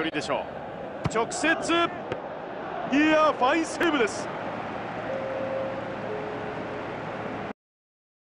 でしょう。直接、いやファインセーブです。